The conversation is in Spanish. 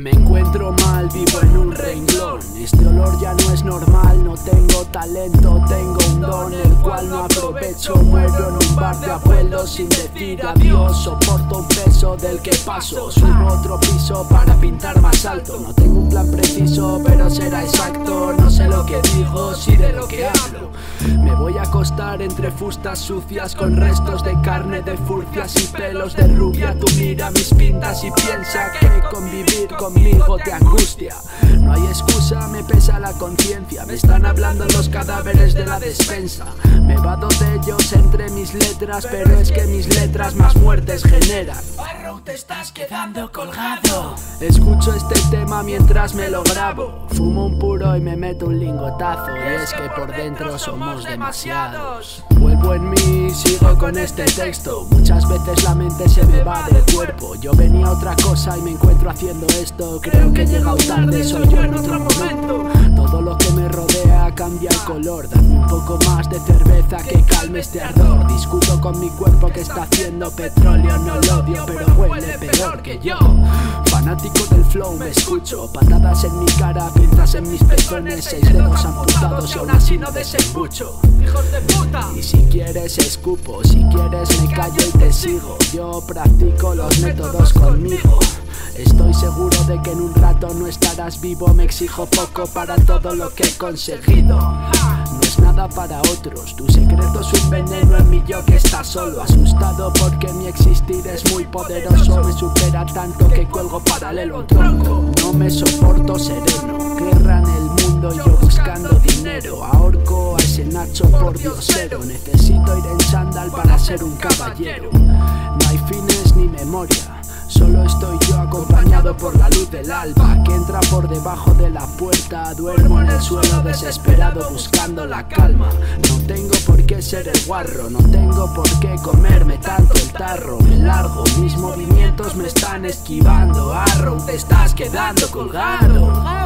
Me encuentro mal, vivo en un renglón. Este olor ya no es normal, no tengo talento, tengo un don el cual no aprovecho. Muero en un bar de abuelos sin decir adiós. Soporto un peso del que paso, subo otro piso para pintar más alto. No tengo un plan preciso, pero será exacto. No sé lo que digo, sí de lo que hablo. Me voy a acostar entre fustas sucias con restos de carne, de furcias y pelos de rubia. Tú mira mis pintas y piensa que convivir conmigo te angustia. No hay excusa, me pesa la conciencia. Me están hablando los cadáveres de la despensa. Me vado de ellos entre mis letras, pero es que mis letras más muertes generan. Barrow, te estás quedando colgado. Escucho este tema mientras me lo grabo. Fumo un puro y me meto un lingotazo. Y es que por dentro somos demasiados. Vuelvo en mí y sigo con este texto. Muchas veces la mente se me va del cuerpo. Yo venía a otra cosa y me encuentro haciendo esto. Creo que he llegado tarde, soy yo en otro momento. Todo lo que me rodea cambia el color. Dame un poco más de cerveza que calme este ardor. Discuto con mi cuerpo que está haciendo petróleo. No lo odio, pero huele peor que yo. Fanático del flow, me escucho. Patadas en mi cara, pinzas en mis pezones, 6 dedos amputados y aún así no desembucho. ¡Hijos de puta! Y si quieres escupo, si quieres me callo y te sigo. Yo practico los métodos conmigo. Estoy seguro de que en un rato no estarás vivo. Me exijo poco para todo lo que he conseguido. No es nada para otros, tu secreto es un veneno en mi yo que está solo. Asustado porque mi existir es muy poderoso. Me supera tanto que cuelgo paralelo a un tronco. No me soporto sereno, guerra en el mundo y yo buscando dinero. Ahorco a ese Nacho por diosero. Necesito ir en chándal para ser un caballero. No hay fines ni memoria, solo estoy yo acompañado por la luz del alba que entra por debajo de la puerta. Duermo en el suelo desesperado buscando la calma. No tengo por qué ser el guarro, no tengo por qué comerme tanto el tarro. Me largo, mis movimientos me están esquivando. Arrow, te estás quedando colgado.